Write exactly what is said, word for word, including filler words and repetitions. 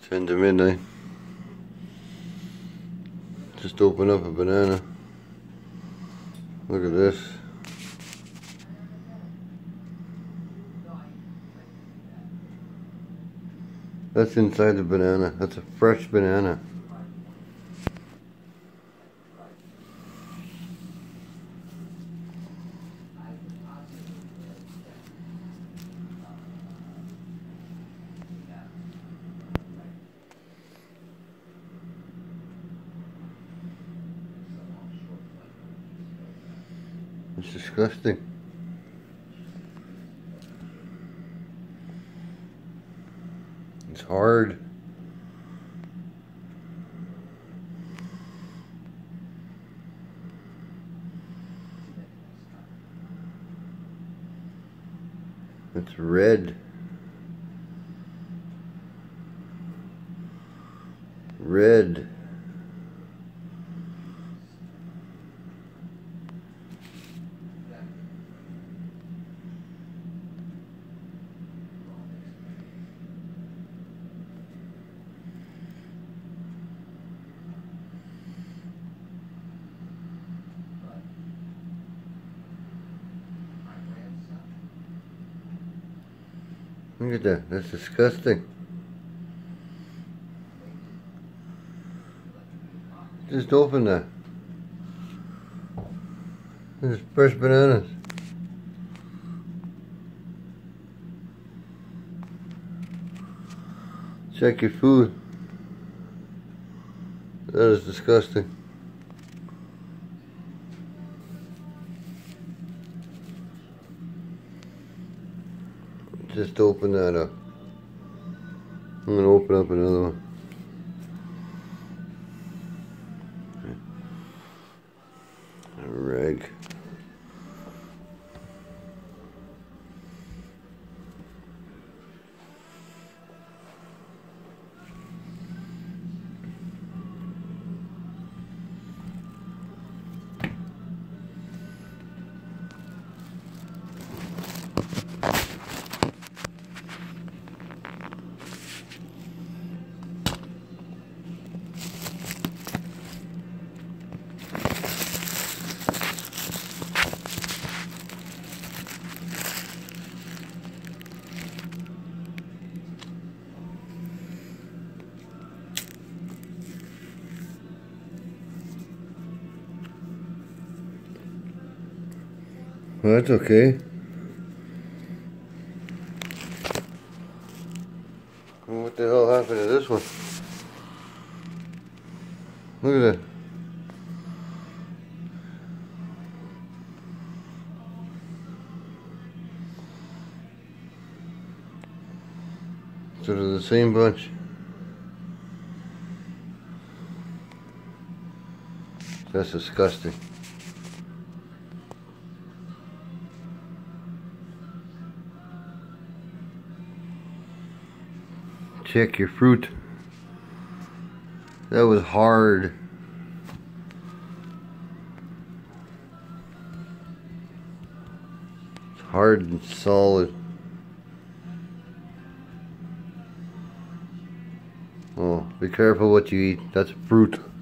ten to midnight. Just open up a banana. Look at this. That's inside the banana. That's a fresh banana. It's disgusting. It's hard. It's red. Red. Look at that, that's disgusting. Just open that. There's fresh bananas. Check your food. That is disgusting. Just open that up. I'm gonna open up another one. A rag. Well, that's okay. Well, what the hell happened to this one? Look at that. So they're the same bunch. That's disgusting. Check your fruit. That was hard. It's hard and solid. Oh, be careful what you eat. That's fruit.